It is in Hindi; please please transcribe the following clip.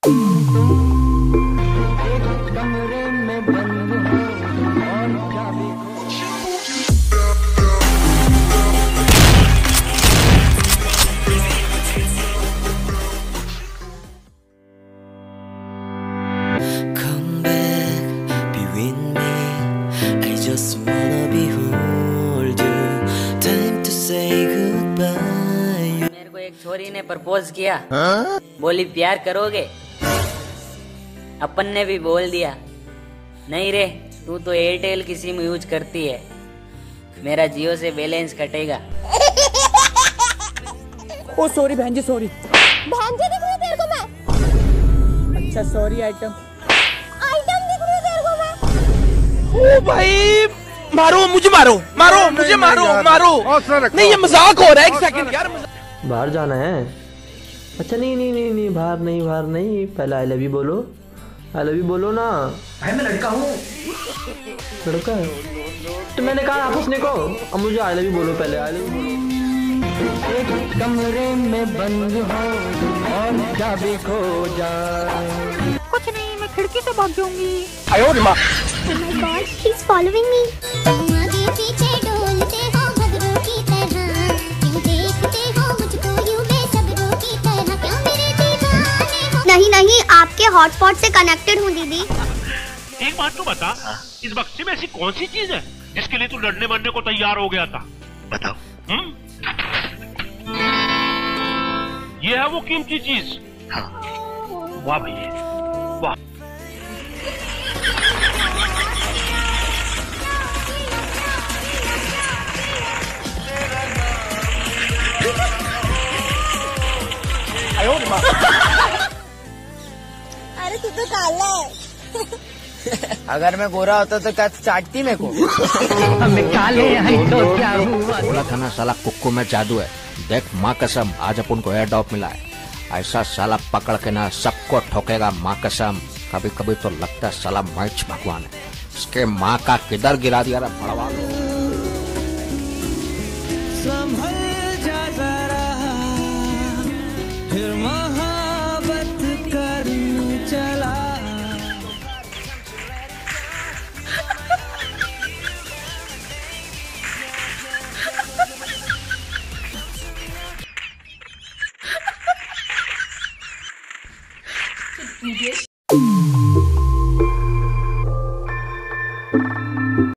मेरे को एक छोरी ने प्रपोज किया, बोली प्यार करोगे? अपन ने भी बोल दिया नहीं रे, तू तो एयरटेल की सिम यूज करती है, मेरा जियो से बैलेंस कटेगा। ओ सॉरी बहन जी, सॉरी। बहन जी दिख रही तेरे को मैं? अच्छा सॉरी आइटम दिख रही तेरे को मैं? ओ भाई मारो मुझे, मारो मुझे, मारो नहीं ये मजाक हो रहा है। एक सेकंड यार, बाहर जाना है? अच्छा नहीं बाहर नहीं, पहले आई लव यू बोलो, आई लव यू बोलो ना। भाई मैं लड़का हूँ। लड़का है तो मैंने कहा आप उसने को, अब मुझे आई लव यू बोलो, पहले आई लव यू बोलो। एक कमरे में बंद हो और चाबी खो जाए। कुछ नहीं, मैं खिड़की से भाग जाऊंगी। आयो रे माँ। Oh my God, she's following me. आगे पीछे डोलते हो भगरों की तरह, क्यों देखते हो मुझको यूं बेसब्रों की तरह, क्यों मेरे दीवाने हो? नहीं, आपके हॉटस्पॉट से कनेक्टेड हूँ दीदी। एक बात तो बता, इस बक्से में ऐसी कौन सी चीज है जिसके लिए तू लड़ने मरने को तैयार हो गया था? बताओ। ये है वो कीमती चीज। हाँ। वाह भैया वाह। अरे तू तो काला है। अगर मैं गोरा होता तो क्या चाटती मेरे को? हमें काले हैं तो क्या हुआ? बोला था ना साला कुक्कू में जादू है। देख माँ कसम, आज अपन को एयर ड्रॉप मिला है, ऐसा साला पकड़ के ना सबको ठोकेगा माँ कसम। कभी कभी तो लगता है साला मैच भगवान है, इसके माँ का किधर गिरा दिया रे बड़वा। संभल जा जरा, फिर मोहब्बत कर चला। DsG